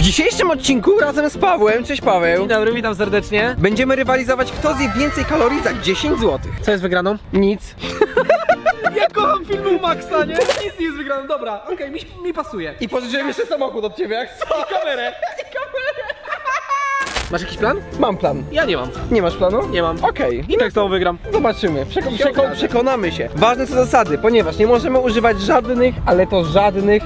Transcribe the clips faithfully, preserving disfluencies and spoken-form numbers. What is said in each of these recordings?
dzisiejszym odcinku razem z Pawłem, cześć Paweł. Dzień dobry, witam serdecznie. Będziemy rywalizować, kto zje więcej kalorii za dziesięć złotych. Co jest wygraną? Nic. Ja kocham filmu Maxa, nie? Nic nie jest wygraną, dobra, okej, okay, mi, mi pasuje. I pożyczyłem jeszcze samochód od ciebie, jak co? I kamerę. I kamerę. Masz jakiś plan? Mam plan. Ja nie mam. Nie masz planu? Nie mam. Okej. Okay. I tak z tobą wygram. Zobaczymy. Przeko przeko przekonamy się. Ważne są zasady, ponieważ nie możemy używać żadnych, ale to żadnych...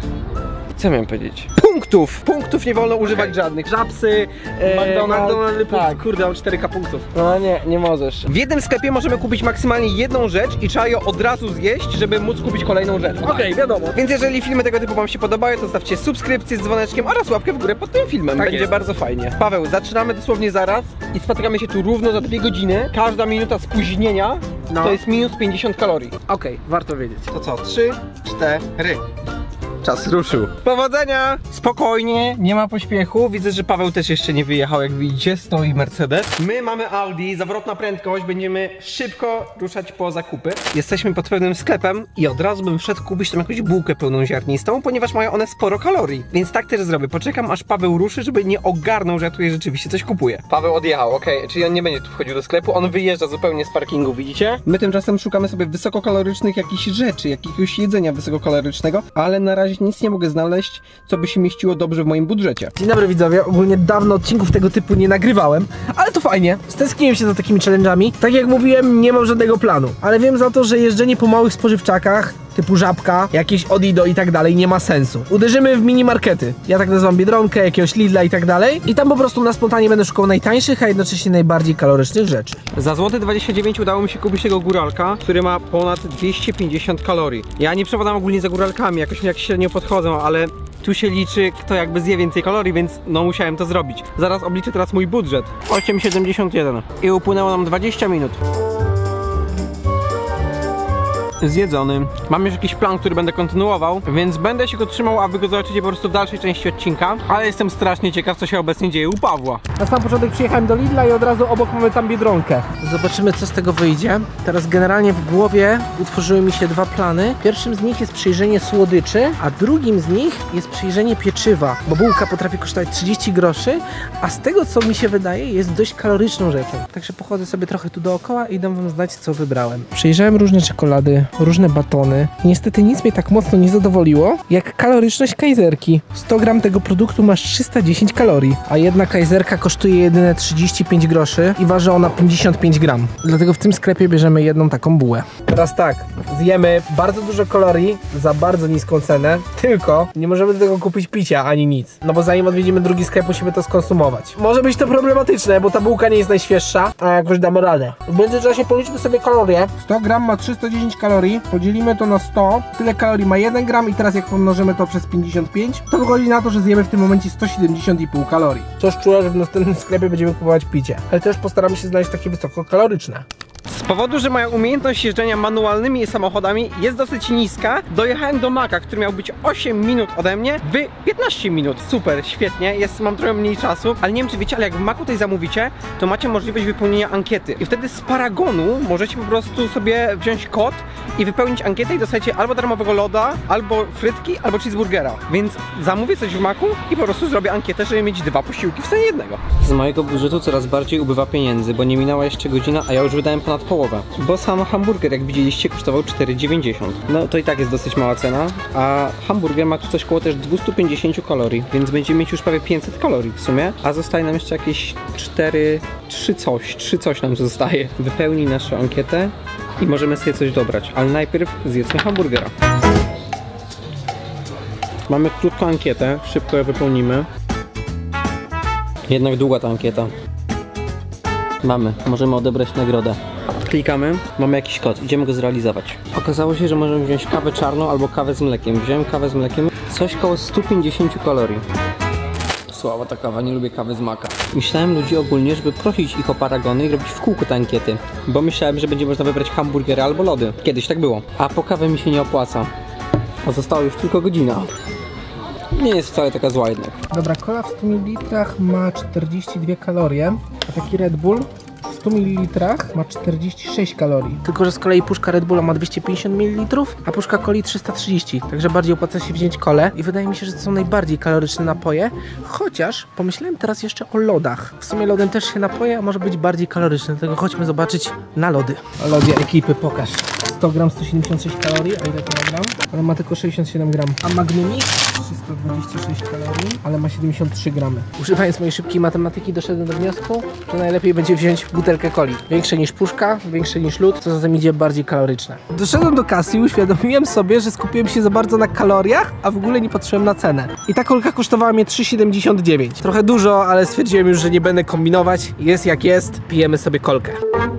Co miałem powiedzieć? Punktów! Punktów nie wolno używać okay. żadnych. Żabsy, e, McDonald's, McDonald's tak. Kurde, mam cztery K punktów. No nie, nie możesz. W jednym sklepie możemy kupić maksymalnie jedną rzecz i trzeba ją od razu zjeść, żeby móc kupić kolejną rzecz. Okej, okay, wiadomo. Więc jeżeli filmy tego typu wam się podobają, to zostawcie subskrypcję z dzwoneczkiem oraz łapkę w górę pod tym filmem. Tak Będzie jest. bardzo fajnie. Paweł, zaczynamy dosłownie zaraz i spotykamy się tu równo za dwie godziny. Każda minuta spóźnienia no. to jest minus pięćdziesiąt kalorii. Okej, okay, warto wiedzieć. To co? Trzy, cztery. Czas ruszył. Powodzenia! Spokojnie, nie ma pośpiechu. Widzę, że Paweł też jeszcze nie wyjechał, jak widzicie, stoi Mercedes. My mamy Audi, zawrotna prędkość, będziemy szybko ruszać po zakupy. Jesteśmy pod pewnym sklepem i od razu bym wszedł kupić tam jakąś bułkę pełną ziarnistą, ponieważ mają one sporo kalorii. Więc tak też zrobię. Poczekam, aż Paweł ruszy, żeby nie ogarnął, że ja tutaj rzeczywiście coś kupuję. Paweł odjechał, okej, okay. Czyli on nie będzie tu wchodził do sklepu, on wyjeżdża zupełnie z parkingu, widzicie? My tymczasem szukamy sobie wysokokalorycznych jakichś rzeczy, jakiegoś jedzenia wysokokalorycznego, ale na razie nic nie mogę znaleźć, co by się mieściło dobrze w moim budżecie. Dzień dobry widzowie, ogólnie dawno odcinków tego typu nie nagrywałem, ale to fajnie, stęskniłem się za takimi challenge'ami. Tak jak mówiłem, nie mam żadnego planu, ale wiem za to, że jeżdżenie po małych spożywczakach typu Żabka, jakieś Odido i tak dalej nie ma sensu. Uderzymy w mini markety, ja tak nazywam Biedronkę, jakiegoś Lidla i tak dalej i tam po prostu na spontanie będę szukał najtańszych, a jednocześnie najbardziej kalorycznych rzeczy. Za złoty dwadzieścia dziewięć udało mi się kupić tego góralka, który ma ponad dwieście pięćdziesiąt kalorii. Ja nie przewodam ogólnie za góralkami, jakoś mi jak średnio podchodzą, ale tu się liczy, kto jakby zje więcej kalorii, więc no musiałem to zrobić. Zaraz obliczę teraz mój budżet. osiem siedemdziesiąt jeden i upłynęło nam dwadzieścia minut. Zjedzony. Mam już jakiś plan, który będę kontynuował, więc będę się go trzymał, a wy go zobaczycie po prostu w dalszej części odcinka. Ale jestem strasznie ciekaw, co się obecnie dzieje u Pawła. Na sam początek przyjechałem do Lidla i od razu obok mamy tam Biedronkę. Zobaczymy, co z tego wyjdzie. Teraz generalnie w głowie utworzyły mi się dwa plany. Pierwszym z nich jest przyjrzenie słodyczy, a drugim z nich jest przyjrzenie pieczywa, bo bułka potrafi kosztować trzydzieści groszy, a z tego, co mi się wydaje, jest dość kaloryczną rzeczą. Także pochodzę sobie trochę tu dookoła i dam wam znać, co wybrałem. Przyjrzałem różne czekolady, różne batony. Niestety nic mnie tak mocno nie zadowoliło, jak kaloryczność kajzerki. sto gram tego produktu masz trzysta dziesięć kalorii, a jedna kajzerka kosztuje jedyne trzydzieści pięć groszy i waży ona pięćdziesiąt pięć gram. Dlatego w tym sklepie bierzemy jedną taką bułę. Teraz tak, zjemy bardzo dużo kalorii za bardzo niską cenę, tylko nie możemy do tego kupić picia ani nic. No bo zanim odwiedzimy drugi sklep, musimy to skonsumować. Może być to problematyczne, bo ta bułka nie jest najświeższa, a jakoś damy radę. W międzyczasie policzmy sobie kalorie. sto gram ma trzysta dziesięć kalorii. Podzielimy to na sto, tyle kalorii ma jeden gram i teraz jak pomnożymy to przez pięćdziesiąt pięć, to wychodzi na to, że zjemy w tym momencie sto siedemdziesiąt i pół kalorii. Coś czuję, że w następnym sklepie będziemy kupować picie, ale też postaramy się znaleźć takie wysokokaloryczne. Z powodu, że moja umiejętność jeżdżenia manualnymi samochodami jest dosyć niska, dojechałem do Maka, który miał być osiem minut ode mnie, w piętnaście minut. Super, świetnie, jest, mam trochę mniej czasu, ale nie wiem, czy wiecie, ale jak w Maku tutaj zamówicie, to macie możliwość wypełnienia ankiety. I wtedy z Paragonu możecie po prostu sobie wziąć kod i wypełnić ankietę i dostajecie albo darmowego loda, albo frytki, albo cheeseburgera. Więc zamówię coś w Maku i po prostu zrobię ankietę, żeby mieć dwa posiłki w cenie jednego. Z mojego budżetu coraz bardziej ubywa pieniędzy, bo nie minęła jeszcze godzina, a ja już wydałem ponad połowę. Bo sam hamburger, jak widzieliście, kosztował cztery dziewięćdziesiąt. No to i tak jest dosyć mała cena, a hamburger ma tu coś koło też dwieście pięćdziesiąt kalorii, więc będziemy mieć już prawie pięćset kalorii w sumie, a zostaje nam jeszcze jakieś cztery, trzy coś, trzy coś nam zostaje. Wypełnij naszą ankietę i możemy sobie coś dobrać, ale najpierw zjedzmy hamburgera. Mamy krótką ankietę, szybko ją wypełnimy. Jednak długa ta ankieta. Mamy, możemy odebrać nagrodę. Klikamy, mamy jakiś kod, idziemy go zrealizować. Okazało się, że możemy wziąć kawę czarną albo kawę z mlekiem. Wziąłem kawę z mlekiem, coś koło sto pięćdziesiąt kalorii. Słaba ta kawa, nie lubię kawy z Maka. Myślałem ludzi ogólnie, żeby prosić ich o paragony i robić w kółko te ankiety. Bo myślałem, że będzie można wybrać hamburgery albo lody. Kiedyś tak było. A po kawę mi się nie opłaca. A została już tylko godzina. Nie jest wcale taka zła jednak. Dobra, cola w stu mililitrach ma czterdzieści dwie kalorie, a taki Red Bull W stu mililitrach ma czterdzieści sześć kalorii. Tylko że z kolei puszka Red Bulla ma dwieście pięćdziesiąt mililitrów, a puszka coli trzysta trzydzieści. Także bardziej opłaca się wziąć kolę. I wydaje mi się, że to są najbardziej kaloryczne napoje. Chociaż pomyślałem teraz jeszcze o lodach. W sumie lodem też się napoje, a może być bardziej kaloryczne. Dlatego chodźmy zobaczyć na lody. Lodzie ekipy, pokaż. sto gram, sto siedemdziesiąt sześć kalorii, a ile to ma gram? Ale ma tylko sześćdziesiąt siedem gram. A Magnumix trzysta dwadzieścia sześć kalorii, ale ma siedemdziesiąt trzy gramy. Używając mojej szybkiej matematyki doszedłem do wniosku, że najlepiej będzie wziąć butelkę coli. Większe niż puszka, większe niż lód, co za tym idzie bardziej kaloryczne. Doszedłem do kasy i uświadomiłem sobie, że skupiłem się za bardzo na kaloriach, a w ogóle nie patrzyłem na cenę. I ta kolka kosztowała mnie trzy siedemdziesiąt dziewięć. Trochę dużo, ale stwierdziłem już, że nie będę kombinować. Jest jak jest, pijemy sobie kolkę.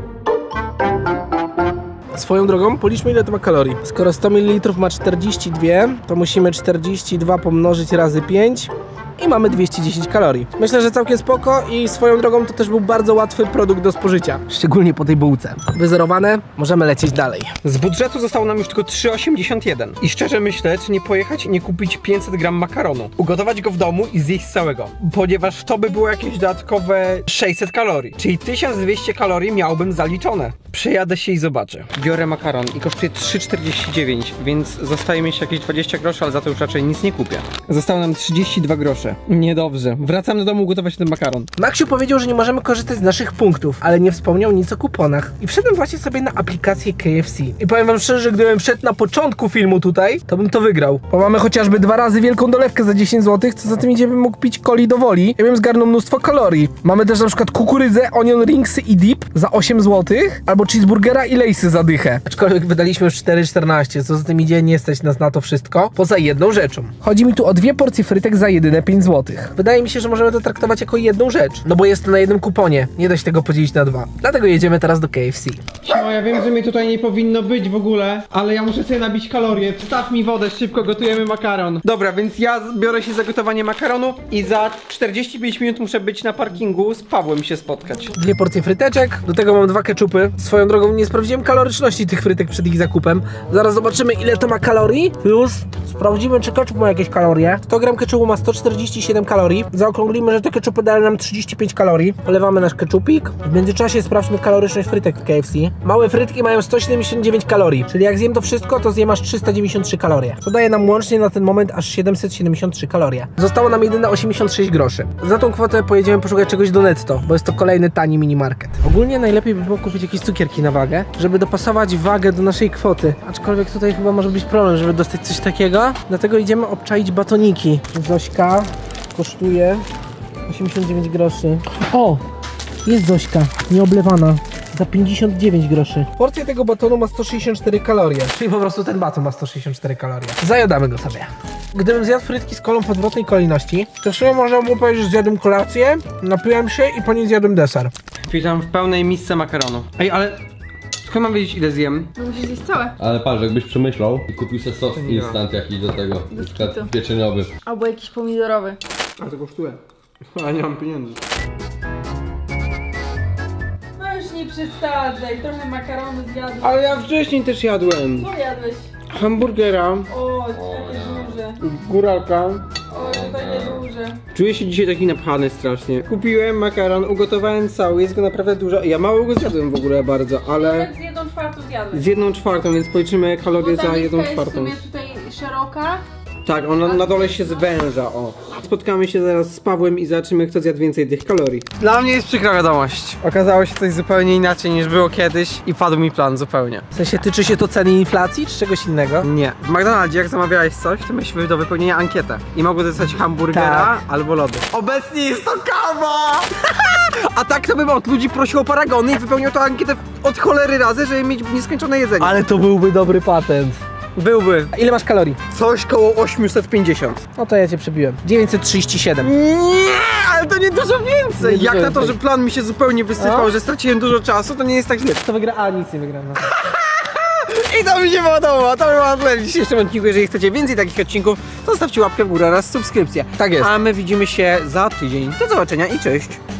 Swoją drogą, policzmy ile to ma kalorii. Skoro sto mililitrów ma czterdzieści dwa, to musimy czterdzieści dwa pomnożyć razy pięć i mamy dwieście dziesięć kalorii. Myślę, że całkiem spoko i swoją drogą to też był bardzo łatwy produkt do spożycia. Szczególnie po tej bułce. Wyzerowane, możemy lecieć dalej. Z budżetu zostało nam już tylko trzy osiemdziesiąt jeden. I szczerze myślę, czy nie pojechać i nie kupić pięćset gram makaronu. Ugotować go w domu i zjeść całego. Ponieważ to by było jakieś dodatkowe sześćset kalorii. Czyli tysiąc dwieście kalorii miałbym zaliczone. Przejadę się i zobaczę. Biorę makaron i kosztuje trzy czterdzieści dziewięć, więc zostaje mi jeszcze jakieś dwadzieścia groszy, ale za to już raczej nic nie kupię. Zostało nam trzydzieści dwa grosze. Niedobrze. Wracam do domu gotować ten makaron. Maksiu powiedział, że nie możemy korzystać z naszych punktów, ale nie wspomniał nic o kuponach. I wszedłem właśnie sobie na aplikację K F C. I powiem wam szczerze, że gdybym wszedł na początku filmu tutaj, to bym to wygrał. Bo mamy chociażby dwa razy wielką dolewkę za dziesięć złotych, co za tym idzie, bym mógł pić coli do woli. Ja bym zgarnął mnóstwo kalorii. Mamy też na przykład kukurydzę, onion ringsy i dip za osiem złotych, albo cheeseburgera i lejsy za dychę. Aczkolwiek wydaliśmy już cztery czternaście, co za tym idzie, nie stać nas na to wszystko, poza jedną rzeczą. Chodzi mi tu o dwie porcje frytek za jedyne pięć złotych. Wydaje mi się, że możemy to traktować jako jedną rzecz, no bo jest to na jednym kuponie, nie da się tego podzielić na dwa. Dlatego jedziemy teraz do K F C. No ja wiem, że mnie tutaj nie powinno być w ogóle, ale ja muszę sobie nabić kalorie. Wstaw mi wodę, szybko gotujemy makaron. Dobra, więc ja biorę się za gotowanie makaronu i za czterdzieści pięć minut muszę być na parkingu z Pawłem się spotkać. Dwie porcje fryteczek, do tego mam dwa keczupy. Swoją drogą nie sprawdziłem kaloryczności tych frytek przed ich zakupem. Zaraz zobaczymy, ile to ma kalorii. Już sprawdzimy, czy keczup ma jakieś kalorie. sto gram keczupu ma sto czterdzieści siedem kalorii. Zaokrąglimy, że te keczupy dają nam trzydzieści pięć kalorii. Polewamy nasz keczupik. W międzyczasie sprawdźmy kaloryczność frytek w K F C. Małe frytki mają sto siedemdziesiąt dziewięć kalorii, czyli jak zjem to wszystko, to zjem aż trzysta dziewięćdziesiąt trzy kalorie. To daje nam łącznie na ten moment aż siedemset siedemdziesiąt trzy kalorie. Zostało nam jedyne osiemdziesiąt sześć groszy. Za tą kwotę pojedziemy poszukać czegoś do netto, bo jest to kolejny tani minimarket. Ogólnie najlepiej by było kupić jakieś cukierki na wagę, żeby dopasować wagę do naszej kwoty. Aczkolwiek tutaj chyba może być problem, żeby dostać coś takiego. Dlatego idziemy obczaić batoniki. Zośka kosztuje osiemdziesiąt dziewięć groszy. O! Jest Zośka, nieoblewana. Za pięćdziesiąt dziewięć groszy. Porcja tego batonu ma sto sześćdziesiąt cztery kalorie. Czyli po prostu ten baton ma sto sześćdziesiąt cztery kalorie. Zajadamy go sobie. Gdybym zjadł frytki z kolą w odwrotnej kolejności, to w sumie można było powiedzieć, że zjadłem kolację, napiłem się i po niej zjadłem deser. Witam w pełnej misce makaronu. Ej, ale skąd mam wiedzieć, ile zjem? No musisz zjeść całe. Ale patrz, jakbyś przemyślał i kupił sobie sos nie instant jakiś do tego, na przykład kitu. pieczeniowy. Albo jakiś pomidorowy. A to kosztuje. A nie mam pieniędzy. No już nie przesadzaj, trochę makaronu zjadłeś. Ale ja wcześniej też jadłem. Co jadłeś? Hamburgera, O, takie duże. góralka. O, takie duże. Czuję się dzisiaj taki napchany strasznie. Kupiłem makaron, ugotowałem cały, jest go naprawdę dużo. Ja mało go zjadłem w ogóle bardzo, ale Tak z jedną czwartą zjadłeś. z jedną czwartą, więc policzymy kalorie Bo ta za jedną miska czwartą. jest w sumie tutaj szeroka. Tak, ona na dole się zwęża, o. Spotkamy się zaraz z Pawłem i zobaczymy, kto zjadł więcej tych kalorii. Dla mnie jest przykra wiadomość. Okazało się coś zupełnie inaczej niż było kiedyś i padł mi plan zupełnie. W sensie tyczy się to ceny inflacji, czy czegoś innego? Nie. W McDonaldzie jak zamawiałeś coś, to miałeś do wypełnienia ankietę. I mogło dostać hamburgera Tak. albo lody. Obecnie jest to kawa! A tak to bym od ludzi prosił o paragony i wypełniał tę ankietę od cholery razy, żeby mieć nieskończone jedzenie. Ale to byłby dobry patent. Byłby. A ile masz kalorii? Coś koło osiemset pięćdziesiąt. No to ja cię przebiłem. dziewięćset trzydzieści siedem. Nie, ale to nie dużo więcej. Nie Jak dużo na to, więcej. że plan mi się zupełnie wysypał, A? że straciłem dużo czasu, to nie jest tak źle. To wygra, a nic nie wygram. No. I to mi się podoba, to była tyle w dzisiejszym odcinku. Jeżeli chcecie więcej takich odcinków, to zostawcie łapkę w górę oraz subskrypcję. Tak jest. A my widzimy się za tydzień. Do zobaczenia i cześć.